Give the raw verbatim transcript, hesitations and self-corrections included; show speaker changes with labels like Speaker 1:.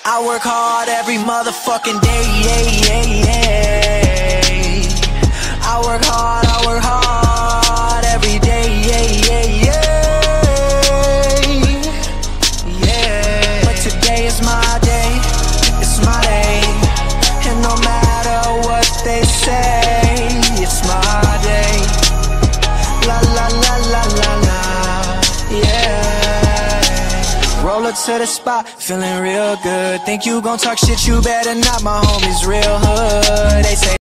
Speaker 1: I work hard every motherfucking day, yeah, yeah, yeah. I work hard, I work hard every day, yeah, yeah, yeah. Yeah. But today is my day, it's my day. And no matter what they say, it's my day. La la la la la la, yeah. Roll up to the spot, feeling real good. Think you gon' talk shit, you better not, my homies real hood. They say